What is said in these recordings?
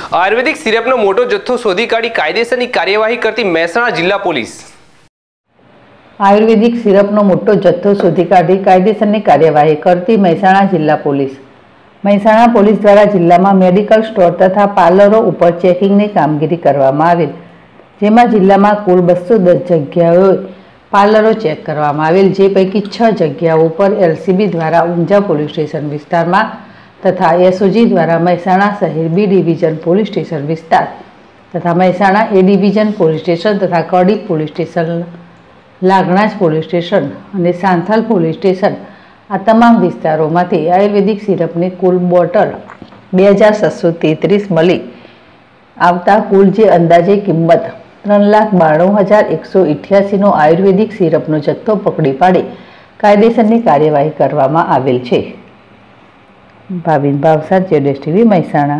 આયુર્વેદિક સિરપનો મોટો જથ્થો શોધી કાઢી કાયદેસરની કાર્યવાહી કરતી મહેસાણા જિલ્લા પોલીસ। આયુર્વેદિક સિરપનો મોટો જથ્થો શોધી કાઢી કાયદેસરની કાર્યવાહી કરતી મહેસાણા જિલ્લા પોલીસ। મહેસાણા પોલીસ દ્વારા જિલ્લામાં મેડિકલ સ્ટોર તથા પાર્લરો ઉપર ચેકિંગની કામગીરી કરવામાં આવેલ, જેમાં જિલ્લામાં કુલ 210 જગ્યાઓએ પાર્લરો ચેક કરવામાં આવેલ, જે પૈકી 6 જગ્યાઓ પર એલસીબી દ્વારા ઊંઝા પોલીસ સ્ટેશન વિસ્તારમાં તથા એસઓજી દ્વારા મહેસાણા શહેર બી ડિવિઝન પોલીસ સ્ટેશન વિસ્તાર તથા Mehsana A division police station તથા Kadi police station, Langhnaj police station અને સાંથલ પોલીસ સ્ટેશન આ તમામ વિસ્તારોમાંથી આયુર્વેદિક સિરપની કુલ બોટલ 2733 મળી આવતા કુલ જે અંદાજે કિંમત 3,92,188નો આયુર્વેદિક સિરપનો જથ્થો પકડી પાડી કાયદેસરની કાર્યવાહી કરવામાં આવેલ છે। ભાવિન ભાવસાર, જેડેશ TV, Mehsana.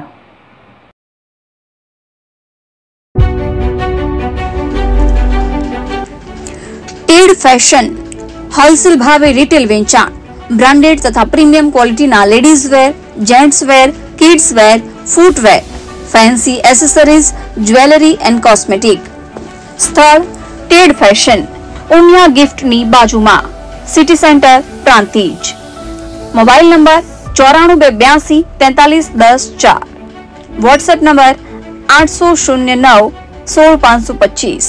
Ted fashion wholesale भावे रिटेल वेचाण ब्रांडेड तथा प्रीमियम क्वॉलिटी ना ladies wear, gents wear, kids wear, footwear, fancy accessories, jewellery and cosmetic. स्थल टेड फैशन, उमिया गिफ्ट नी बाजूमा, city centre, Prantij. Mobile number 9482 43 10 4। WhatsApp number 809 16 525।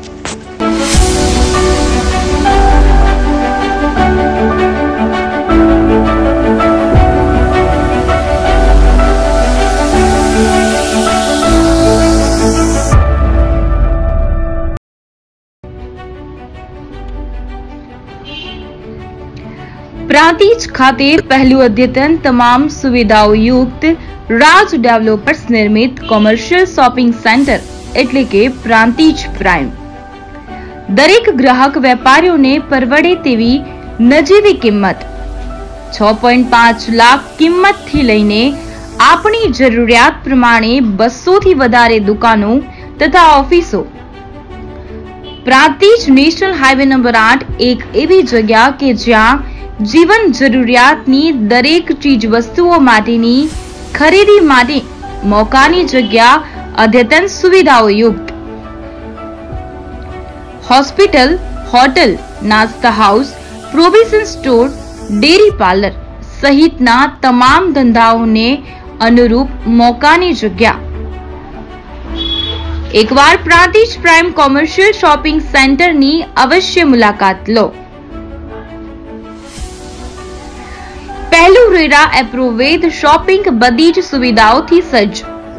Prantij खाते पहलू अद्यतन तमाम सुविधाओं युक्त राज डेवलपर्स निर्मित कॉमर्शियल शॉपिंग सेंटर एटले के प्रांतिज प्राइम। दरेक ग्राहक वेपारीओ ने परवड़े तेवी नजीवी किंमत 6.5 लाख किंमत थी लईने आपनी जरूरियात प्रमाणे 200 थी वधारे दुकानों तथा ऑफिसों। प्रांतिज नेशनल हाईवे नंबर 8 एक एवी जगह के ज्यां जीवन जरूरियातनी दरेक चीज वस्तुओं माटेनी खरीदी माटे मोकानी जग्या अद्यतन सुविधाओं युक्त हॉस्पिटल, होटल, नास्ता house, provision store, dairy parlour सहितना तमाम धंधाओं ने अनुरूप मोकानी जग्या। एक बार Prantij prime commercial shopping centre नी अवश्य मुलाकात लो। पहलू रेरा एप्रोवेद शॉपिंग बदीज सुविधाओं थी सज्ज।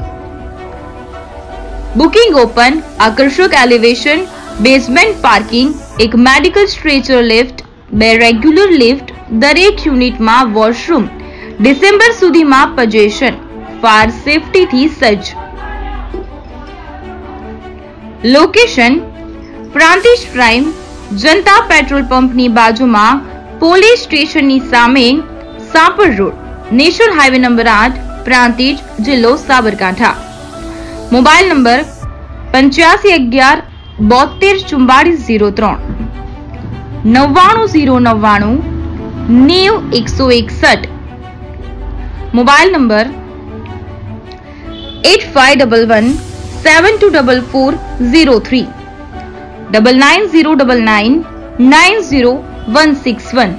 बुकिंग ओपन, आकर्षक एलिवेशन, बेसमेंट पार्किंग, एक medical stretcher lift, 2 regular lift, दरेक यूनिट में वॉशरूम, डिसेम्बर सुधी में पजेशन, फायर सेफ्टी थी सज्ज। Location Prantij prime Janata petrol pump नी बाजू में पोलीस स्टेशन नी सामे Sapar road, national highway number 8 Prantij, जिल्लो Sabarkantha. Mobile number 8511 72 4403 99099 90161। Mobile number 8511 724403 99099 90161।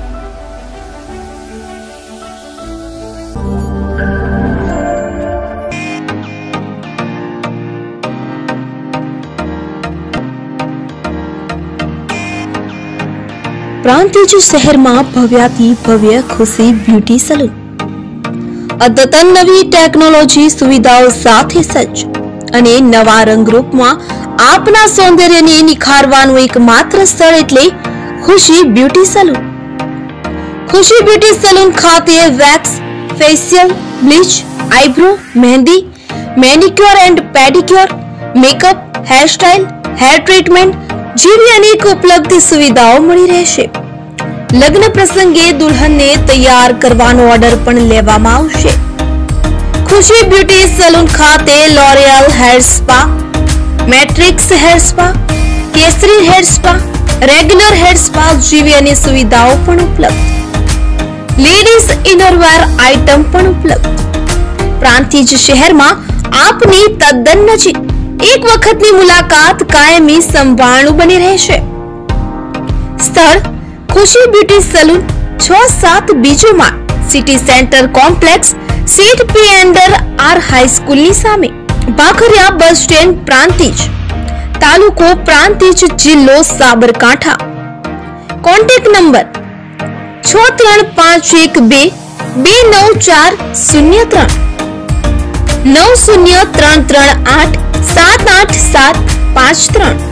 Prantij शहर में भव्याति भव्य खुशी ब्यूटी सलून अद्यतन नवी टेक्नोलॉजी सुविधाओं साथे सज्ज अने नवा रंगरूप में आपना सौंदर्यने निखारवानुं एकमात्र स्थळ एटले Khushi beauty salon. Khushi beauty salon खाते wax, facial, bleach, eyebrow, mehndi, manicure and pedicure, makeup, hair style, hair treatment जेवी अनेक उपलब्ध सुविधाओं मळी रहेशे। लग्न प्रसंगे दुल्हन ने तैयार करवानो ऑर्डर पण लेवामां आवशे। खुशी ब्यूटी सलून खाते L'Oréal hair spa, Matrix hair spa, Kesari hair spa, regular hair spa जेवी अनेक सुविधाओं पण उपलब्ध। लेडीज इनरवेर आइटम पण उपलब्ध। प्रांतिज शहर में આપની તદ્દન નજીક એક વખતની મુલાકાત કાયમી સંભાળનું બની રહેશે. સ્થળ ખુશી બ્યુટી સલૂન, 6-7 બીજો માળ, સિટી સેન્ટર કોમ્પ્લેક્સ, સીટ પી એન્ડર આર હાઈસ્કૂલની સામે, ભાખરિયા બસ સ્ટેન્ડ, પ્રાંતિજ, તાલુકો પ્રાંતિજ, જિલ્લો સાબરકાંઠા. Contact number 6351229403 903338787353.